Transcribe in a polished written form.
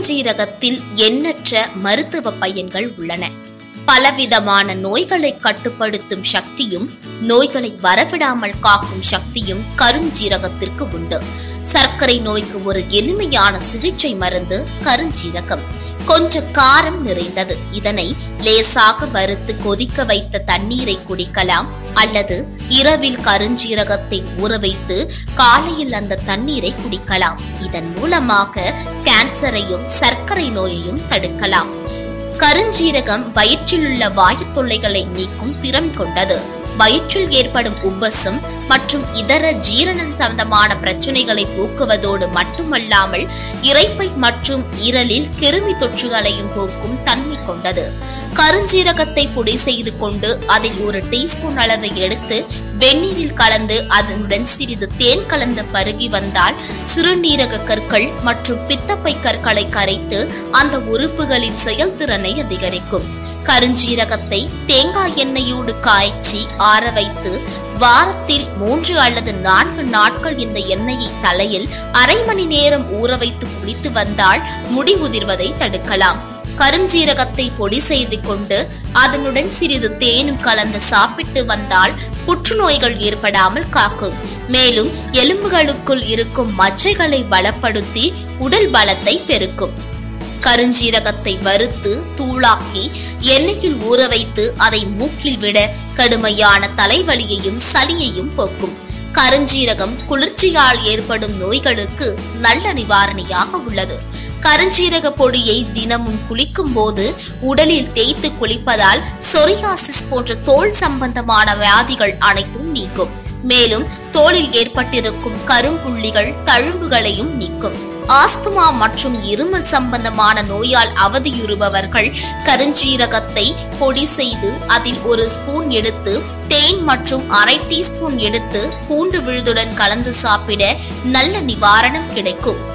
கருஞ்சீரகத்தில் எண்ணற்ற மருத்துவ பயன்கள் உள்ளன. பலவிதமான நோய்களை கட்டுப்படுத்தும் சக்தியும் நோய்களை வரவிடாமல் காக்கும் சக்தியும் கருஞ்சீரகத்திற்கு உண்டு. சர்க்கரை நோய்க்கு ஒரு எளிமையான சிகிச்சை மருந்து கருஞ்சீரகம். கொஞ்சம் காரம் நிறைந்தது. இதனை லேசாக வறுத்து கொதிக்க வைத்த தண்ணீரை குடிக்கலாம் அல்லது இரவில் கருஞ்சீரகத்தை ஊற வைத்து காலையில் அந்த தண்ணீரை குடிக்கலாம். இதன் மூலமாக கேன்சரையும் சர்க்கரை நோயையும் தடுக்கலாம். கருஞ்சீரகம் வயிற்றில் உள்ள வாயு தொல்லைகளை நீக்கும் திறன் கொண்டது. வயிற்றில் ஏற்படும் உப்பசம் மற்றும் இதர ஜீரணம் சம்பந்தமான பிரச்சனைகளை போக்குவதோடு மட்டுமல்லாமல் இரைப்பை மற்றும் ஈரலில் கிருமி தொற்றுகளையும் போக்கும் தன்மை கொண்டது. கருஞ்சீரகத்தை பொடி செய்து கொண்டு அதில் ஒரு டீஸ்பூன் அளவை எடுத்து வெந்நீரில் கலந்து அதனுடன் சிறிது தேன் கலந்து பருகி வந்தால் சிறுநீரக கற்கள் மற்றும் பித்தப்பை கற்களை கரைத்து அந்த உறுப்புகளின் செயல்திறனை அதிகரிக்கும். கருஞ்சீரகத்தை தேங்காய் எண்ணெயோடு காய்ச்சி ஆற வைத்து வாரத்தில் 3 அல்லது 4 நாட்கள் இந்த எண்ணெயை தலையில் அரை மணி நேரம் ஊற வைத்து குளித்து வந்தால் முடி உதிர்வதை தடுக்கலாம். கருஞ்சீரகத்தை பொடி செய்து கொண்டு அதனுடன் சிறிது தேனும் கலந்து சாப்பிட்டு வந்தால் புற்றுநோய்கள் ஏற்படாமல் காக்கும். மேலும் எலும்புகளுக்குள் இருக்கும் மஜ்ஜைகளை பலப்படுத்தி உடல் பலத்தை பெருக்கும். கருஞ்சீரகத்தை வறுத்து தூளாக்கி எண்ணெயில் ஊற வைத்து அதை மூக்கில் விட கடுமையான தலைவலியையும் சளியையும் போக்கும். கருஞ்சீரகம் குளிர்ச்சியால் ஏற்படும் நோய்களுக்கு நல்ல நிவாரணியாக உள்ளது. கருஞ்சீரக பொடியை தினமும் குளிக்கும் போது உடலில் தேய்த்து குளிப்பதால் சொரியாசிஸ் போன்ற தோல் சம்பந்தமான வியாதிகள் அனைத்தும் நீக்கும். மேலும் தோலில் ஏற்பட்டிருக்கும் கரும்புள்ளிகள் தழும்புகளையும் நீக்கும். ஆஸ்துமா மற்றும் இருமல் சம்பந்தமான நோயால் அவதியுறுபவர்கள் கருஞ்சீரகத்தை பொடி செய்து அதில் 1 ஸ்பூன் எடுத்து தேன் மற்றும் அரை டீஸ்பூன் எடுத்து பூண்டு விழுதுடன் கலந்து சாப்பிட நல்ல நிவாரணம் கிடைக்கும்.